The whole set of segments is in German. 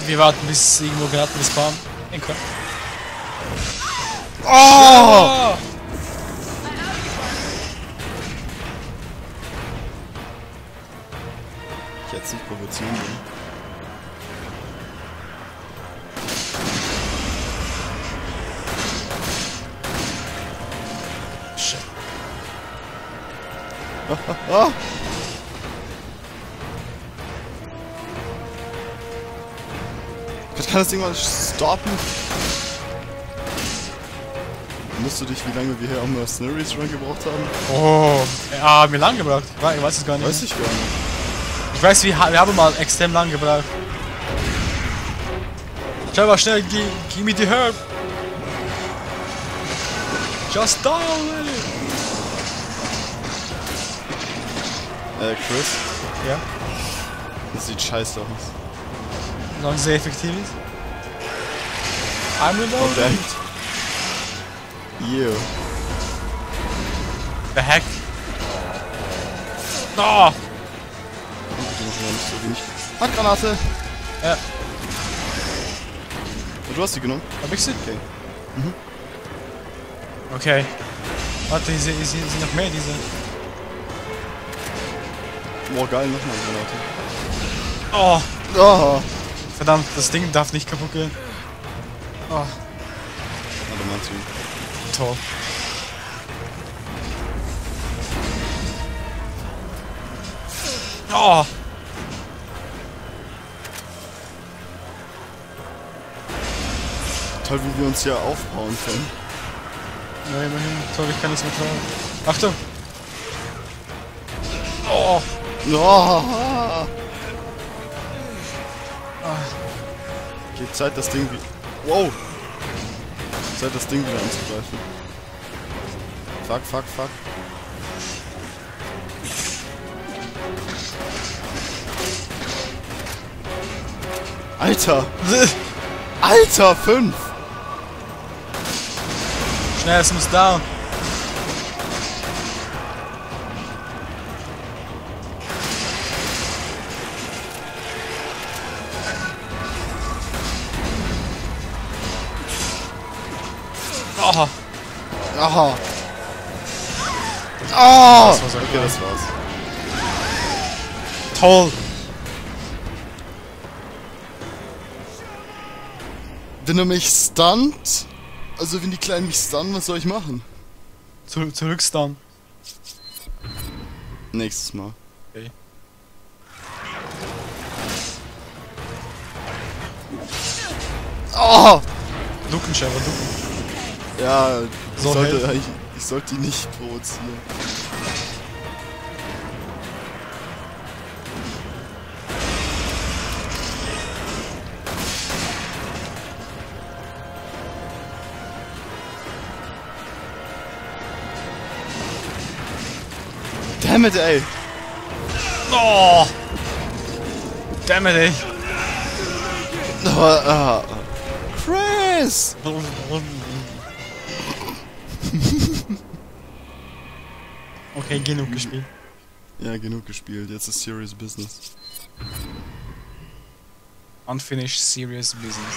Wir warten bis irgendwo Granaten spawnen. Oh! Ich hätte es nicht provozieren wollen. Shit. Ah! Ich kann das Ding mal stoppen. Musst du dich, wie lange wir hier am Mercenaries Run gebraucht haben? Oh, ja, haben wir lang gebraucht. Ich weiß es gar nicht. Weiß ich gar nicht. Ich weiß, wir haben mal extrem lang gebraucht. Schau mal schnell, gib mir die Herb. Just down, Chris? Ja? Das sieht scheiße aus. Solange es sehr effektiv ist. I'm reloading. Verdammt. Yeah. Behackt. Oh! Handgranate! Ja. Du hast sie genommen? Hab ich sie? Okay. Okay. Warte, hier sind noch mehr, diese. Boah, geil, nochmal eine Granate. Oh! Oh! Verdammt, das Ding darf nicht kaputt gehen. Oh, Warte, meinst du? toll. Oh! Toll, wie wir uns hier aufbauen können. Ja, immerhin. Toll, ich kann nichts mehr tragen. Achtung! Oh! Oh. Okay, Zeit das Ding wieder. Wow! Zeit das Ding wieder anzugreifen. Fuck, fuck, fuck. Alter! Alter, 5! Schnell, es muss down. Oh! Aha! Ah! Das war so okay, klar. das war's. Toll! Wenn er mich stunt, also wenn die Kleinen mich stunnen, was soll ich machen? Zurückstun. Nächstes Mal. Okay. Oh! Ducken, Schäfer, ducken. Ja, So helfen. ich sollte die nicht provozieren. Damn it, ey! Oh! Damn it, ey! Chris! Okay, genug gespielt. Ja, genug gespielt. Jetzt ist Serious Business. Unfinished serious business.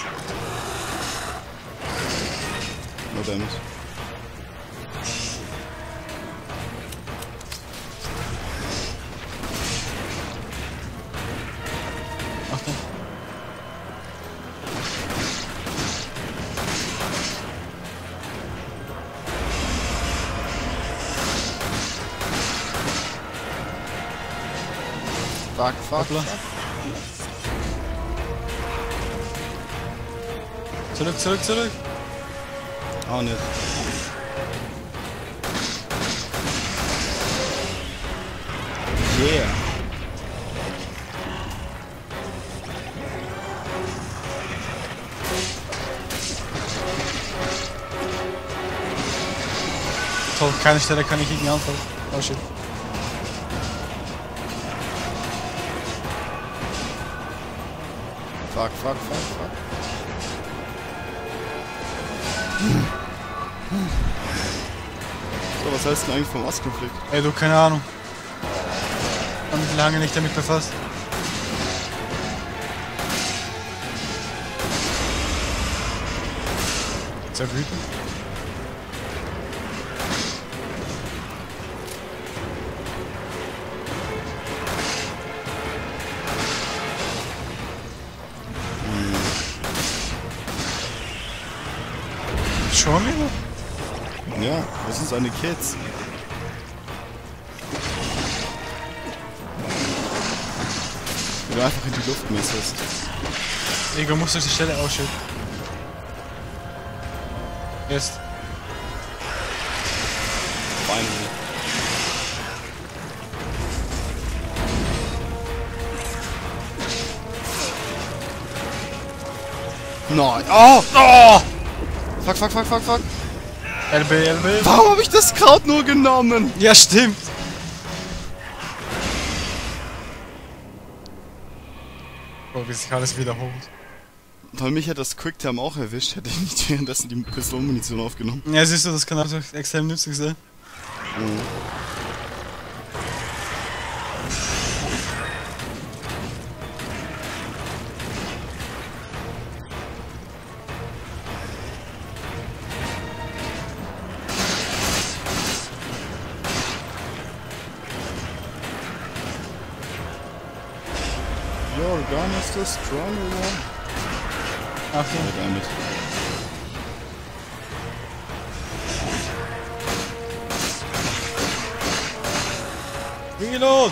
No damage. Achtung. Fuck, fuck, Hoppla. fuck. Zurück, zurück, zurück. Auch nicht. Yeah. Toll, keine Stelle kann ich gegen anfangen. Oh shit. Fuck, fuck, fuck, fuck. So, was heißt denn eigentlich vom Ostkonflikt? Ey, du, keine Ahnung. Hab mich lange nicht damit befasst. Sehr wütend. Schon wieder? Ja, das sind seine Kids. Wenn du einfach in die Luft messerst. Ego muss durch die Stelle ausschütten. Jetzt. Finally. Nein. Oh! Oh! Fuck, fuck, fuck, fuck, fuck. LB, LB. Warum habe ich das Kraut nur genommen? Ja, stimmt. Oh, wie sich alles wiederholt. Weil mich hat das Quicktime auch erwischt, hätte ich nicht währenddessen die Pistolenmunition aufgenommen. Ja, siehst du, das kann auch extrem nützlich sein. Mhm. Your gun is the stronger one. Achtung. Ja, damit. Reload!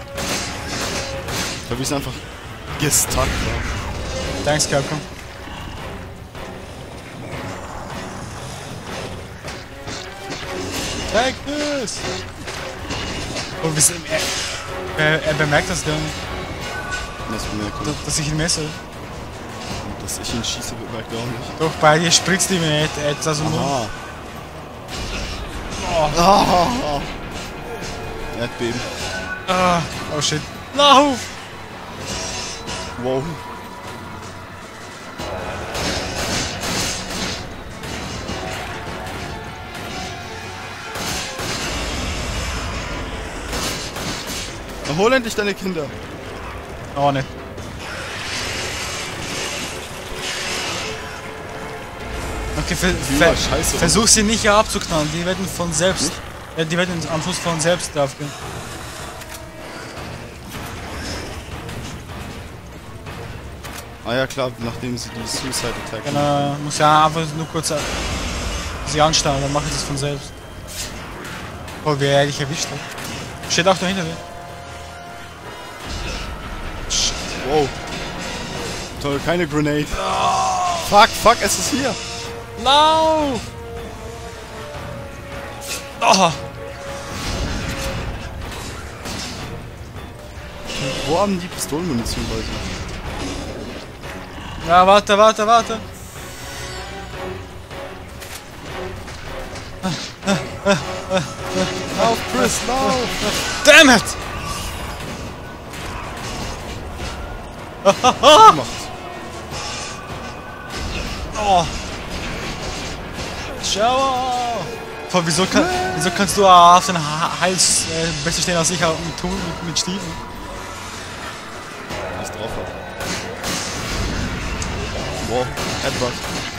Ich glaube, ich einfach gestuckt war. Thanks, Capcom. Take this! Oh, wir sind, er bemerkt das gar nicht, Das bemerkt er. dass ich ihn messe. Dass ich ihn schieße, bemerkt er auch nicht. Doch, bei dir spritzt die mir etwas aus dem Mund. Aha. Oh. Ah. Erdbeben. Ah, oh shit. Lauf! Wow. Na, hol endlich deine Kinder. Oh, nicht. Okay, Scheiße. versuch sie nicht abzuknallen, die werden von selbst. Die werden am Schluss von selbst draufgehen. Ah ja klar, nachdem sie die Suicide Attack. Genau, muss ja einfach nur kurz sie anstarren, dann machen sie es von selbst. Oh, wie er dich erwischt hat. Steht auch da hinter dir. Wow. Toll, keine Grenade. Fuck, fuck, es ist hier. Lauf! Oh. Wo haben die Pistolenmunition bei sich? Ja, warte, warte, warte. Lauf, Chris, lauf! Damn it! Gemacht. Oh. Schau! Boah, wieso kannst du auf den Hals besser stehen als ich mit Stiefeln? Was drauf hat. Wow, Headbutt.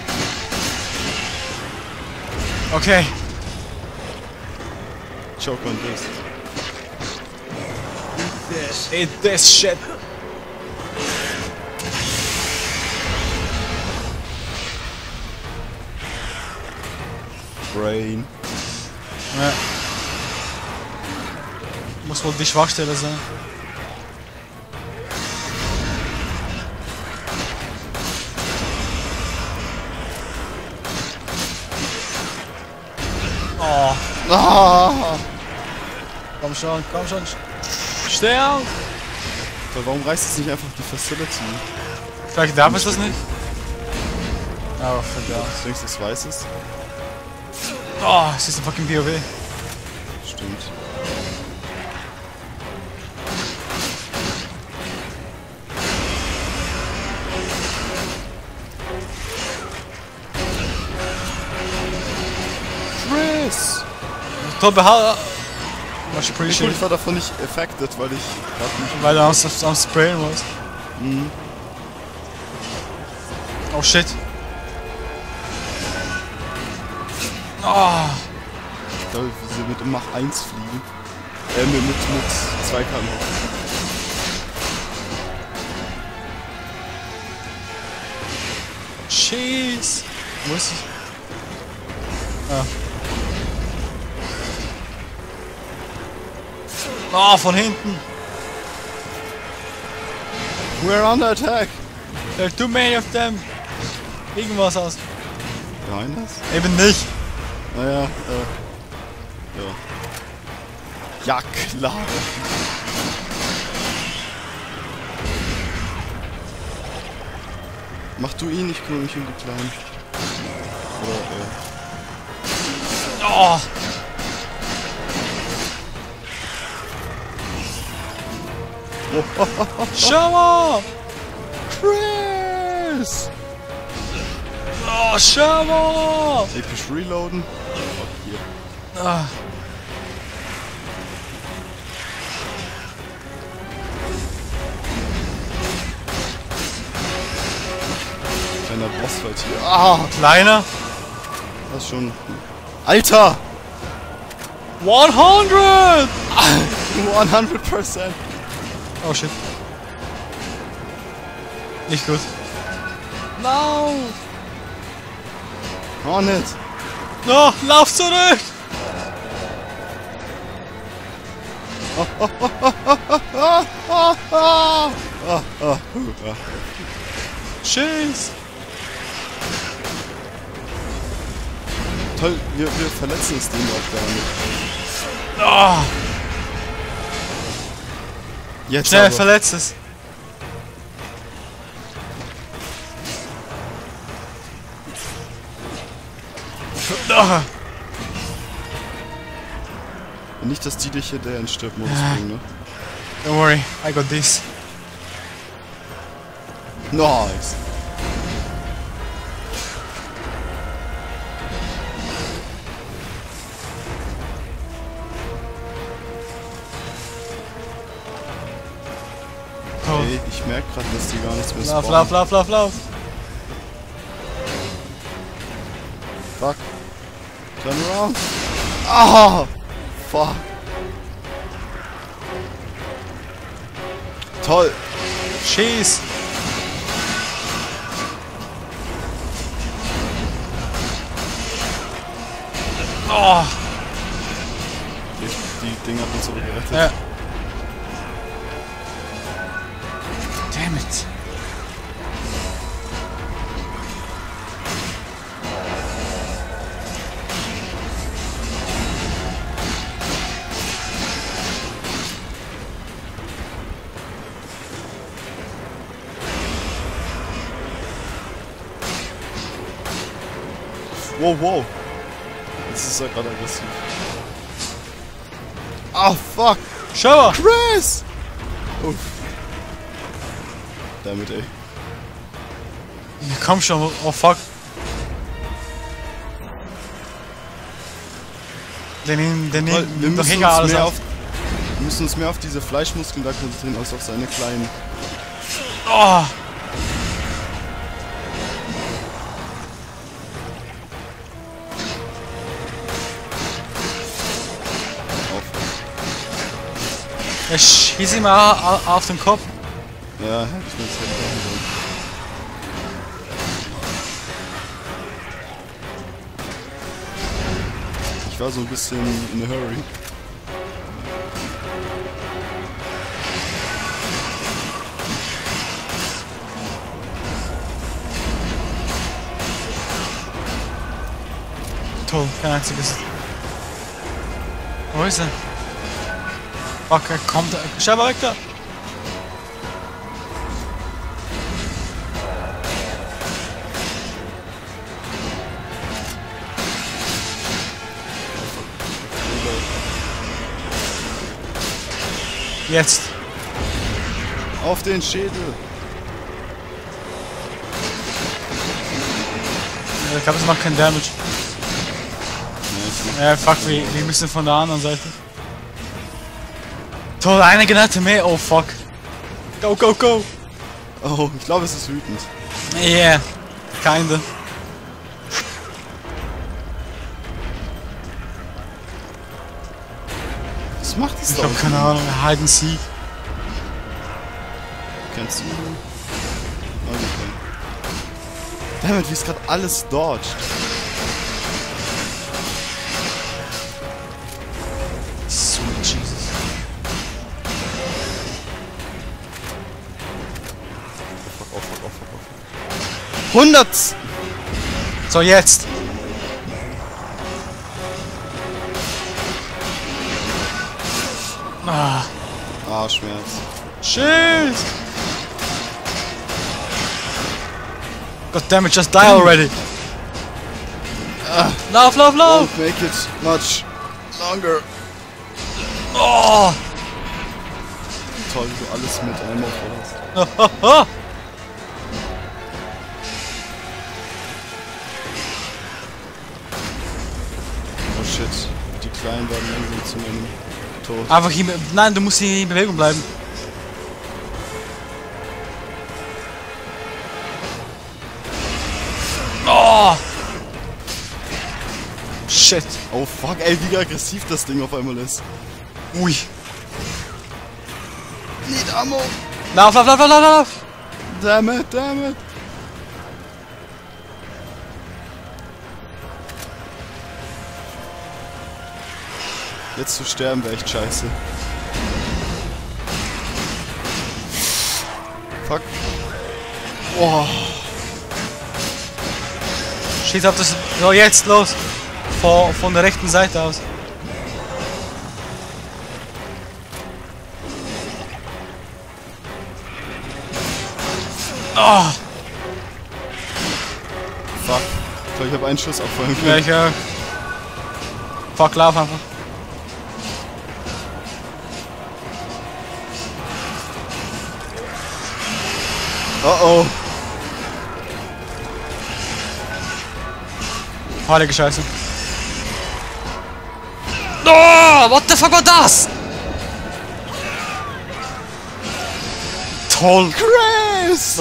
Okay. Choke on this. Eat this shit. Brain. Ja. Muss wohl die Schwachstelle sein. Oh. Ah! Komm schon, komm schon. Steh auf! Aber warum reißt es nicht einfach die Facility? Vielleicht darf es das nicht? Oh, verdammt. Denkst du, es weiß es? Oh, es ist ein fucking WoW. Stimmt. Chris! Toll behalten. Much Cool, appreciated. ich war davon nicht affected, weil ich grad nicht... Weil du am Sprayen warst. Mhm. Oh shit. Oh. Ich glaube, sie wird im Mach 1 fliegen. Mit 2 km. Schieß! Muss ich? Ah. Oh, von hinten! We're under attack! There are too many of them! Irgendwas aus. Nein, das? Eben nicht! Naja, ja. Ja, klar. Mach du ihn, ich kümmere mich um die Kleinen. Oder, Oh! Schau! Chris! Oh, schau! Episch reloaden. Oh, hier. Ah. Kleiner Bossfight hier. Ah! Kleiner? Das ist schon... Alter! 100! 100%! Oh shit. Nicht gut. No! Hornet! No, lauf zurück! Tschüss! Toll, wir verletzen das Ding auch gar nicht. Oh, Jetzt schnell, aber. verletzt es! Oh. Nicht, dass die dich hier der in Stirbmodus bringen, ne? Don't worry, I got this. Nice! Oh. Ey, ich merke gerade, dass die gar nichts mehr Lauf, spawnen. lauf! Fuck. Turn around. Ah! Fuck. Toll. Schieß! Oh! Die Dinger hat uns aber gerettet. Ja. Damn it! Wow, wow. Jetzt ist er gerade aggressiv. Ah, fuck. Schau! Chris! Uff. Damit, ey. Komm schon, oh fuck. Der nimmt Wir doch müssen, egal alles wir auf. müssen uns mehr auf diese Fleischmuskeln da konzentrieren, als auf seine kleinen. Oh! Er schießt ihm auf den Kopf. Ja, hätte ich mir jetzt halt machen sollen. Ich war so ein bisschen in a hurry. Toll, kein einziges. Wo ist er? Fuck, er kommt. Schau mal weg da! Jetzt! Auf den Schädel! Ich glaube, es macht keinen Damage. Fuck, wir müssen von der anderen Seite. Toll, eine Granate mehr. Oh fuck. Go, go, go. Oh, ich glaube, es ist wütend. Yeah. Kinda. Was macht das Ich da? hab keine Ahnung, Hide and Seek. Kennst du? Okay. Damit, wie es gerade alles dodgt. Sweet Jesus. Fuck. 100! So, jetzt. Ah, Schmerz. shit. God damn it, just die already. Lauf, lauf, lauf. Don't make it much longer. Oh. Toll, wie du alles mit Ammo voll hast. Oh shit, die Kleinen werden langsam zu meinem Tod. Einfach hier, nein, du musst hier in Bewegung bleiben. Oh. Shit. Oh fuck, ey, wie aggressiv das Ding auf einmal ist. Ui. Need Ammo! Lauf, lauf, lauf, lauf, lauf, lauf. Damn it, damn it! Jetzt zu sterben wäre echt scheiße. Fuck. Boah. Shit, auf das. So, jetzt los. Von der rechten Seite aus. Oh. Fuck. Ich glaube, ich habe einen Schuss abfeuern können. Ja, ich fuck, lauf einfach. Oh oh. Heilige Scheiße. Oh, what the fuck war das? Toll. Chris!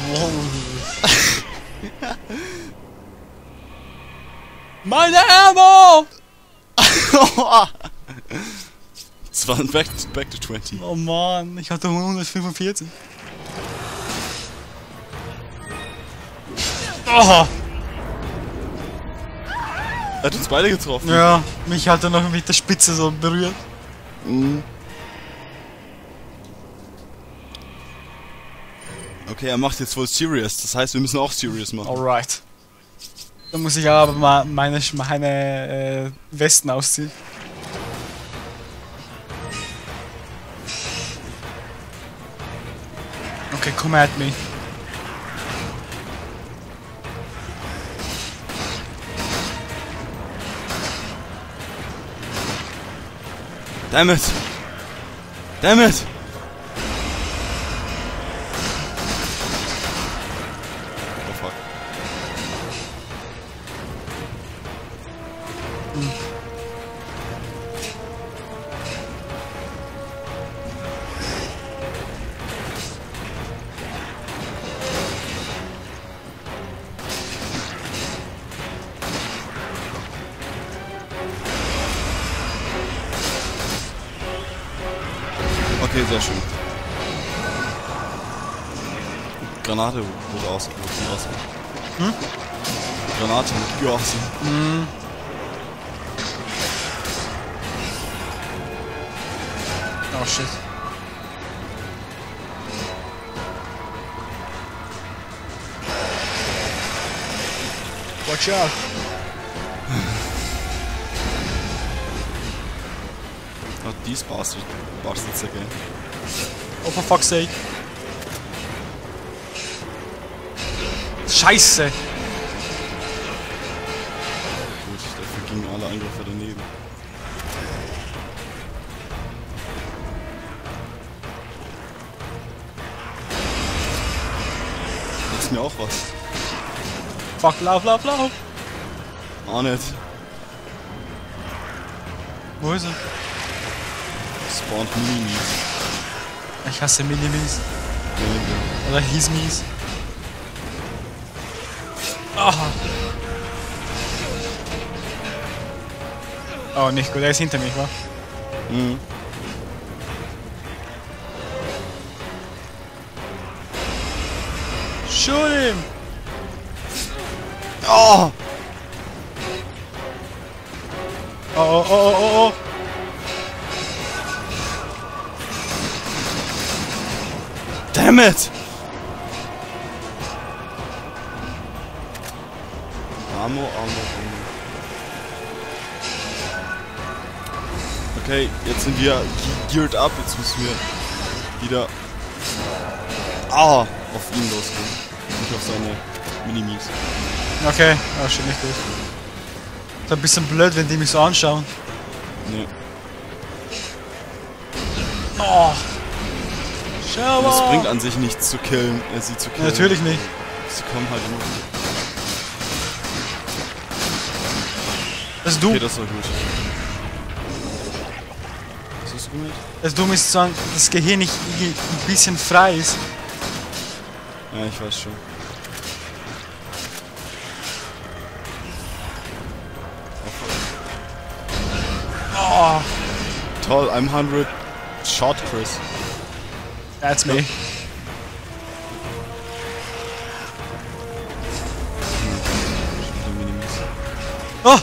Meine Ammo! Das war ein Back to 20. Oh Mann, ich hatte 145. Oh, Er hat uns beide getroffen. ja, mich hat er noch mit der Spitze so berührt. Mhm. Okay, er macht jetzt wohl Serious. Das heißt, wir müssen auch Serious machen. Alright. Dann muss ich aber mal meine Westen ausziehen. Okay, come at me. Damn it! Damn it! Oh fuck. Okay, sehr schön. Granate wurde aus. Hm? Granate mit Georsen. Mm. Oh shit. Watch out. Not these bastards again. Oh, for fuck's sake. Scheiße. Gut, dafür gingen alle Angriffe daneben. Ist mir auch was. Fuck, lauf, lauf, lauf. Auch nicht. Wo ist er? Spawnt Minimis. Ich hasse Minimis. Oder Hismis. Aha. Oh, nicht gut, er ist hinter mich, wa? Mhm. Shoot him! Oh! Oh, oh, oh, oh, oh, oh. Damn it! Ammo. Okay, jetzt sind wir geared up. Jetzt müssen wir wieder auf ihn losgehen. Nicht auf seine Minimis. Okay, oh shit, nicht gut. Ist ein bisschen blöd, wenn die mich so anschauen. Nee. Oh! Schau Es mal! bringt an sich nichts zu killen, sie zu killen. Natürlich nicht. Sie kommen halt immer. Das Dumme, Okay, das war gut. Was hast du gemeint? das Dumme ist zu sagen, dass das Gehirn nicht ein bisschen frei ist. Ja, ich weiß schon. Oh! Toll, I'm 100 shot, Chris. That's me. Oh!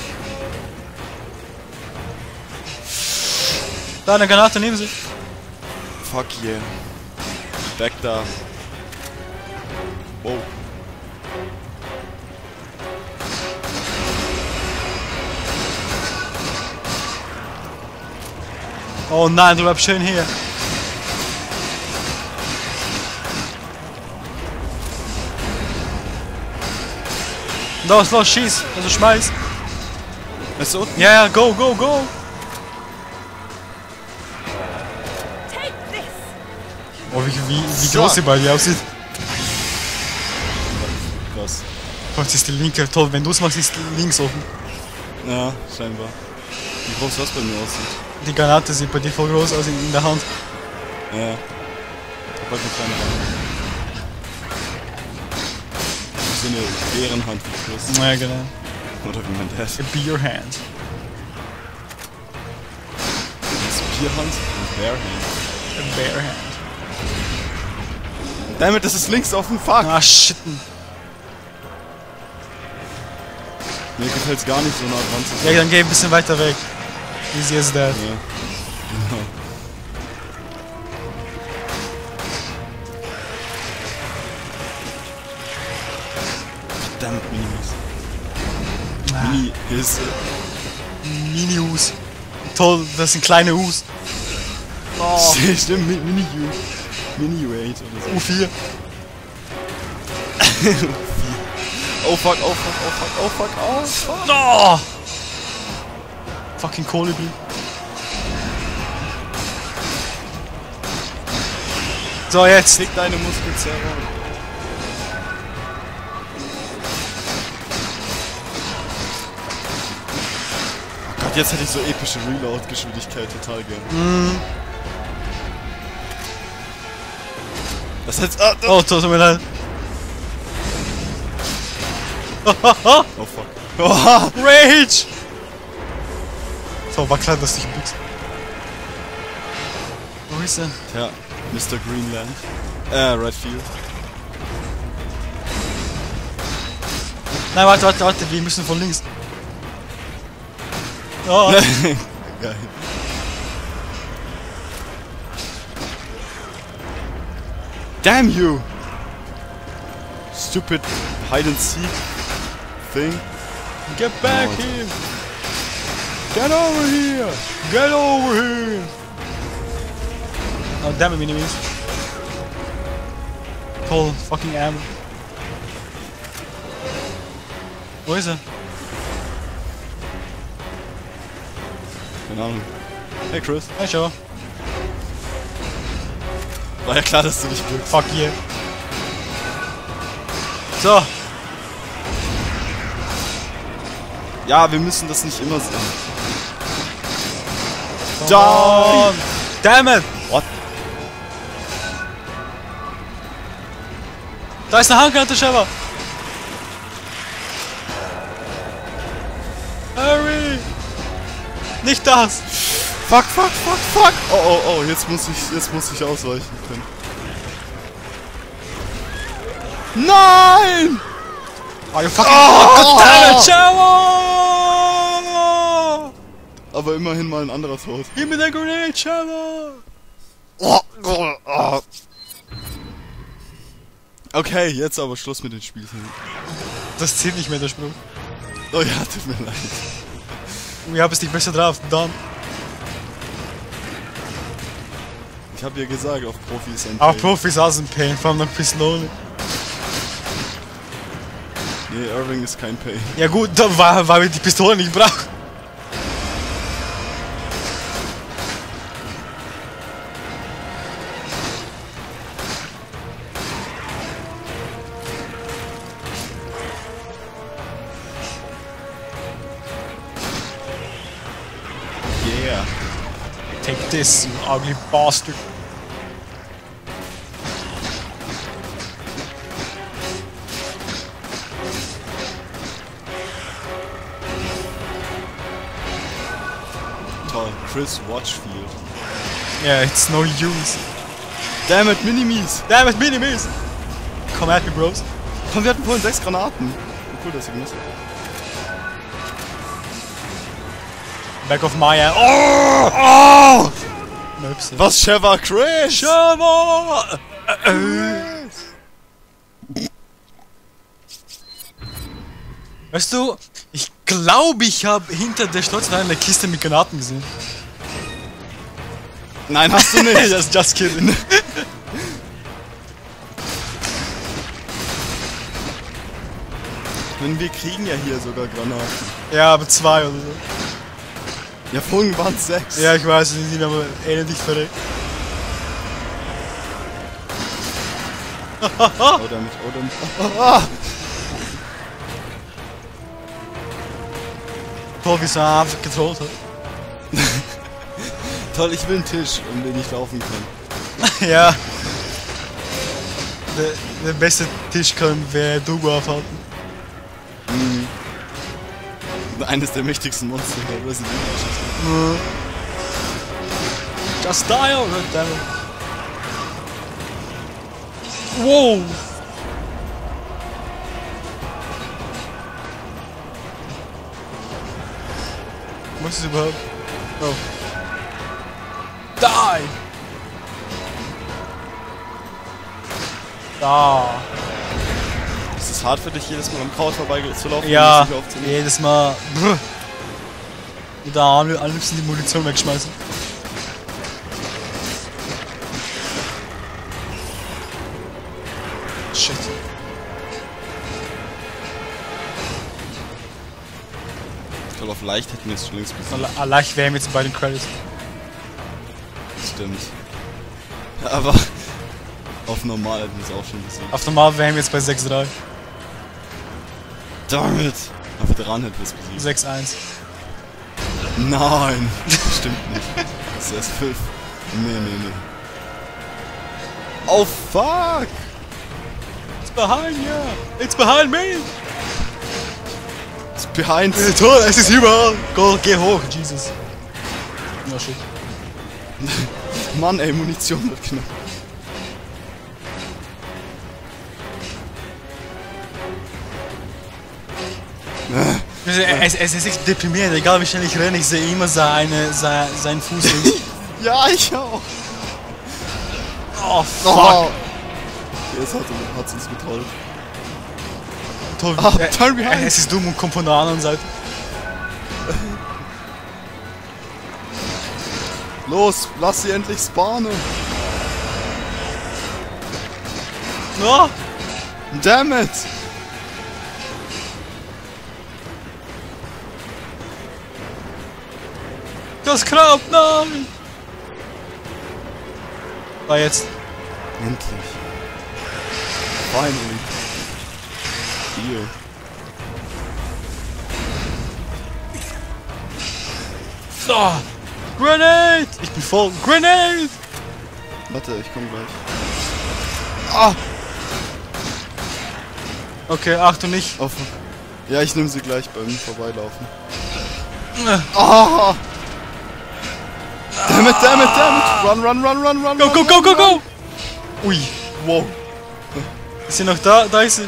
Da, eine Granate neben sich. Fuck yeah. Back da. Wow. Oh nein, du bleibst schön hier. Los, los, schieß. Also schmeiß. Ist unten? Ja, ja, go, go, go. Oh, wie groß sie bei dir aussieht. Krass. Oh, jetzt ist die linke. Toll, wenn du es machst, ist links offen. Ja, scheinbar. Wie groß das bei mir aussieht. Die Granate sieht bei dir voll groß aus in der Hand. Ja. Ich hab halt eine kleine Hand. So eine Bärenhand wie Chris. Ja, genau. Oder wie mein Dad. A beer hand. Das ist Bierhand und Bearhand. A bear hand. Damit, das ist links auf dem Fuck! Ah, shit. Mir gefällt's gar nicht so nah dran zu Ja, sein. dann geh ein bisschen weiter weg. Easy as that. Ja. Genau. Verdammt, Minimis. Mini-Hilfe. Mini-Us. Toll, das sind kleine Us. Oh, Stimmt, Mini-U. Mini-Wait oder so. U4. Oh fuck, oh fuck, oh fuck, oh fuck, oh fuck. Oh! Fucking Kolibri. So, jetzt. Fick deine Muskelzerrung. Oh Gott, jetzt hätte ich so epische Reload-Geschwindigkeit total gern. Das heißt. Oh, tut mir leid. Oh fuck. Oh, Rage! So, war klar, dass ich büchse. Wo ist er? Tja, Mr. Greenland. Redfield. Nein, warte, wir müssen von links. Oh, Geil. Damn you! Stupid hide and seek thing. get back Oh, here! Get over here! Get over here! Oh, damn it, enemies. Toll, fucking ammo. Wo ist er? Keine Ahnung. Hey Chris. Hey, schau. War ja klar, dass du dich glückst. Fuck yeah. So. Ja, wir müssen das nicht immer sehen. Down! Damn it! What? Da ist eine Handgranate, Trevor! Hurry! Nicht das! Fuck, fuck, fuck, fuck! Oh, jetzt muss ich ausweichen können. Nein! Are you fucking... Oh, damn it, Shower! Aber immerhin mal ein anderer Tod. Give me the grenade, Shower! Okay, jetzt aber Schluss mit den Spielchen. Das zählt nicht mehr, der Spruch. Oh ja, tut mir leid. Ich hab es nicht besser drauf, dann. Ich hab ja gesagt, auf Profis ein Auch Pain. Profis hassen Pain, vor allem noch Pistole. Nee, Irving ist kein Pain. Ja gut, da weil wir die Pistole nicht brauchen. Yeah. Take this, you ugly bastard. Toll. Chris Watchfield. Yeah, it's no use. Damn it, Minimis! Damn it, Minimis! Come at me, bros. Komm, wir hatten vorhin 6 Granaten. Cool, dass ihr gemisst habt. Back of my ass. Oh! Möpse. Was, Sheva Chris? Sheva! Weißt du, ich glaube, ich habe hinter der Schnauze eine Kiste mit Granaten gesehen. Nein, hast du nicht. Das ist just kidding. Denn wir kriegen ja hier sogar Granaten. Ja, aber 2 oder so. Ja, vorhin waren es 6. Ja, ich weiß, die sind aber ähnlich verreckt. Oh, damit, oh, damit. Ah! Toll, wie es einfach getrollt hat. Toll, ich will einen Tisch, um den ich laufen kann. Ja. Der beste Tisch kann wer Dugo aufhalten. Eines der mächtigsten Monster der Resident Evil. Just die, oh goddammit. Wow! Was ist überhaupt? Oh. Die! Da! Ist es hart für dich, jedes Mal am Kraut vorbeizulaufen? Ja, und das nicht aufzunehmen? jedes Mal. Brr. Und da am liebsten die Munition wegschmeißen. Shit. Ich glaube, auf leicht hätten wir es schon längst besiegt. Leicht wären wir jetzt bei den Credits. Stimmt. Aber auf normal hätten wir es auch schon besiegt. Auf normal wären wir jetzt bei 6-3. Damit! Auf dran hätten wir es besiegt. 6-1. Nein! Stimmt nicht. Das ist erst 5. Nee. Oh fuck! It's behind you! It's behind me! It's behind. Toll, es ist überall! Go, geh hoch, Jesus. No shit. Mann ey, Munition wird knapp. Es ist echt deprimierend, egal wie schnell ich renne, ich sehe immer seinen Fuß links. Ja, ich auch. Oh fuck! Oh. Jetzt hat es uns getrollt. Toll, turn behind. es ist dumm und kommt von der anderen Seite. Los, lass sie endlich spawnen. No! Damn it! Das Grab, nein! War jetzt. Endlich. Finally. Hier. Oh, Grenade! Ich bin voll. Grenade! Warte, ich komm gleich. Ah! Okay, Achtung nicht. Oh, fuck. Ja, ich nehme sie gleich beim Vorbeilaufen. Oh! Damn it! Run! Go! Ui! Wow. Ist sie noch da? Da ist sie.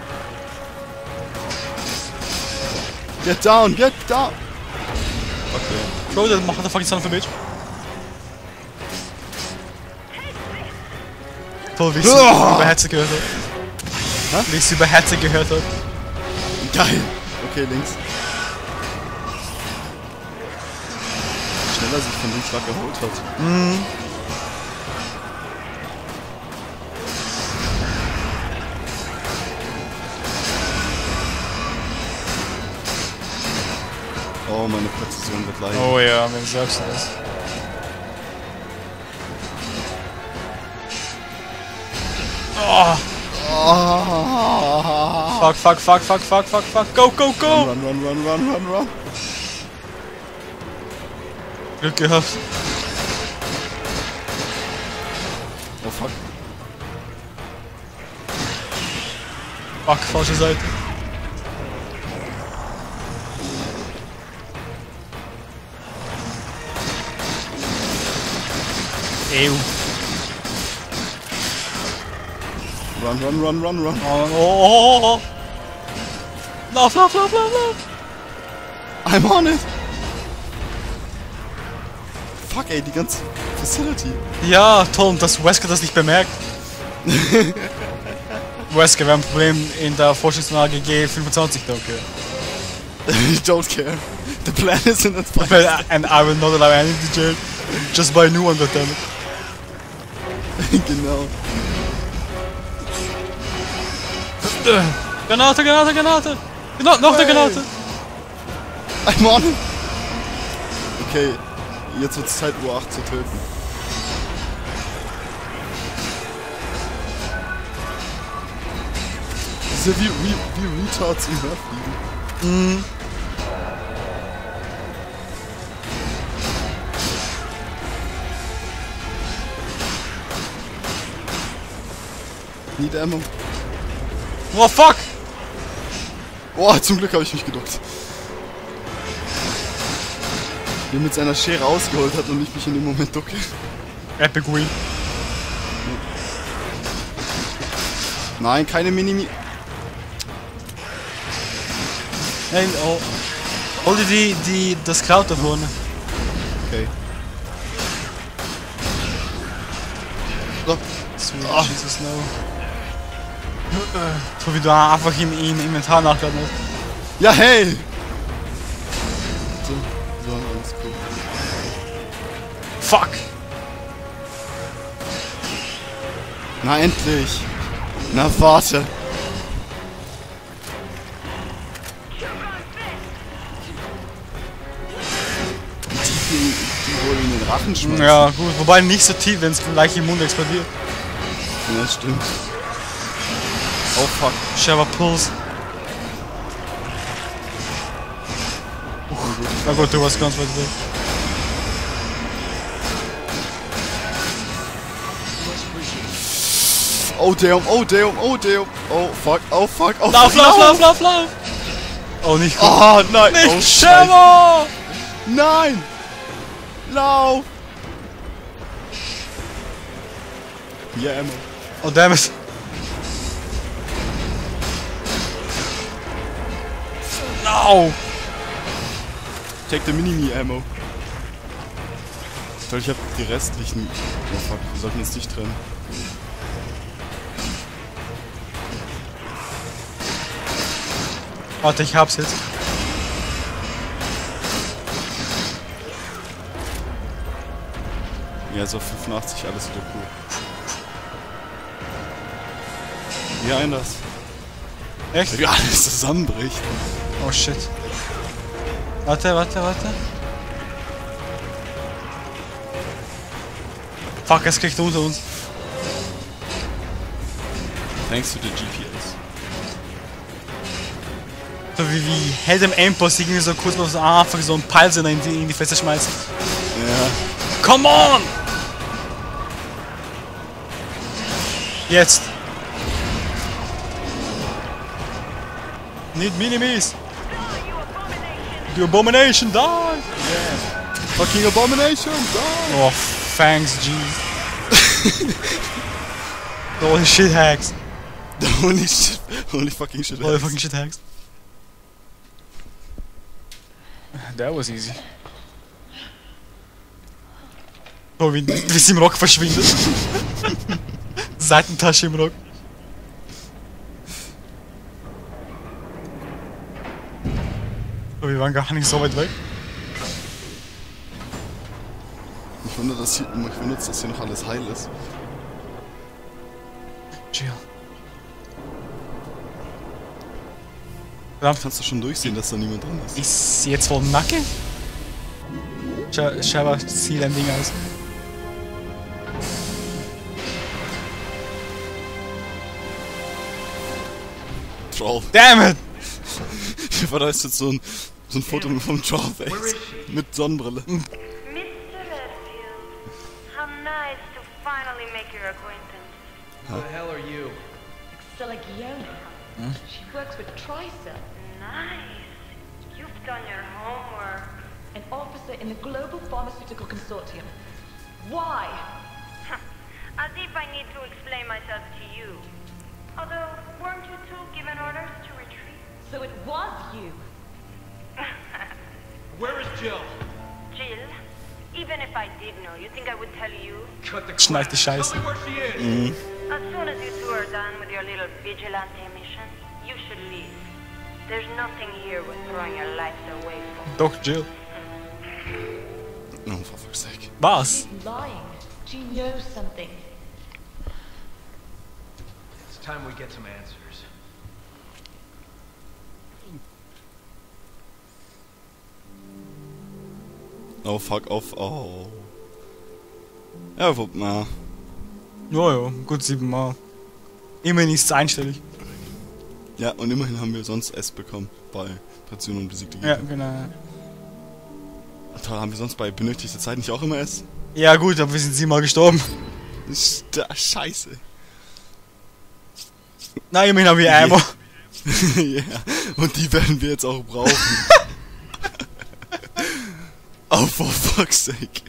Get down, get down! Okay. Bro, der macht der fucking son of a bitch. Toll, wie ich sie über Hetze gehört habe. Wie ich sie über Hetze gehört habe. Geil! Okay, links. Wie schnell er sich von dem Schlag erholt hat. Mhm. Oh, meine Präzision wird leiden. Oh ja, wenn du sagst das. Oh. Oh. Fuck, fuck, fuck, fuck, fuck, fuck, fuck. Go, go, go! Run, run, run, run, run, run. Glück gehabt. Oh fuck. Fuck, falsche Seite. Ew. Run, run, run, run, run. Oh. Lauf, lauf, lauf, lauf, lauf. I'm on it. Fuck ey, die ganze Facility. Ja, toll, dass Wesker das nicht bemerkt. Wesker, wir haben ein Problem in der Forschungsanlage G25, okay. Don't care. The plan is in its But, and I will not allow any to jail. Just buy a new one, goddammit. Genau. Granate, Granate, Granate! Noch eine Granate! I'm on it. Okay, jetzt wird es Zeit, U8 zu töten. Das ist ja wie Retards im Hörfliegen. Mhm. Need ammo. Oh fuck! Oh, zum Glück habe ich mich geduckt. Wie er mit seiner Schere ausgeholt hat und ich mich in dem Moment ducke. Epic Win. Nein, keine Minimi. Hey, oh. Hol dir das Kraut da vorne. Okay. So. Sweet Ah. Jesus, no. So wie du einfach im Inventar nachgeladen hast. Ja, hey! So, alles cool. Fuck! Na, endlich! Na, warte! Die wohl in den Rachen schmeißen. Ja, gut. Wobei nicht so tief, wenn es gleich im Mund explodiert. Ja, stimmt. Oh fuck. Sherwa Pulse. Na gut, du warst ganz weit weg. Oh damn, oh damn, oh damn. Oh fuck, oh fuck, oh Lauf, fuck. lauf, lauf, lauf, lauf! Oh, nicht gut. Oh nein! Nicht Oh, Sherwa! Nein! Lauf! Ja, Ammo. Oh, damn it. No! Take the Mini-Me-Ammo. Ich glaube, ich habe die restlichen... Oh fuck, wir sollten jetzt nicht trennen. Warte, ich hab's jetzt. Ja, so 85, alles wieder cool. Wie ein das? Echt? Wie alles zusammenbricht. Oh shit. Warte, warte, warte. Fuck, es kriegt unter uns. Thanks to the GPS. So wie hält im Endboss irgendwie so kurz mal so einfach so einen Peilsender in die Fresse schmeißen. Ja. Come on! Jetzt! Need Minimis! The Abomination, die! Yeah. Fucking Abomination, die! Oh, thanks, jeez. Holy shit, hacks. Holy shit. Holy fucking shit. Holy fucking shit hacks. That was easy. Oh, wie sie im Rock verschwindet. Seitentasche im Rock. Oh, wir waren gar nicht so weit weg. Mich wundert, dass hier noch alles heil ist. Chill. Verdammt. Kannst du schon durchsehen, dass da niemand drin ist? Ist sie jetzt wohl nackig? Schau mal, sieht ein Ding aus. Troll. Damn it! War da ist jetzt so ein Foto vom Trollface. Mit Sonnenbrille. Mr. Redfield, how nice to finally make your acquaintance. Who the hell are you? Selagiona. She works with Tricep, Nice. You've done your homework. an officer in the Global Pharmaceutical Consortium. Why? As if I need to explain myself to you. Although, weren't you two given orders to retreat? So it was you. Where is Jill? Jill, even if I did know, you think I would tell you? Cut the Schneid die Scheiße. Tell me where she is. As soon as you two are done with your little vigilante mission, you should leave. There's nothing here worth throwing your lives away for. Doch, Jill. Oh, for fuck's sake. Was? She's lying. She knows something. It's time we get some answers. Oh, fuck off. Oh. Ja, na. Jojo, gut 7 Mal. Immerhin ist es einstellig. Ja, und immerhin haben wir sonst S bekommen bei Portion und besiegte Ja, Gegner. genau. Toll, haben wir sonst bei benötigter Zeit nicht auch immer S? Ja gut, aber wir sind 7 Mal gestorben. Scheiße. Na, immerhin haben wir Ammo. Ja, und die werden wir jetzt auch brauchen. Oh, for fuck's sake.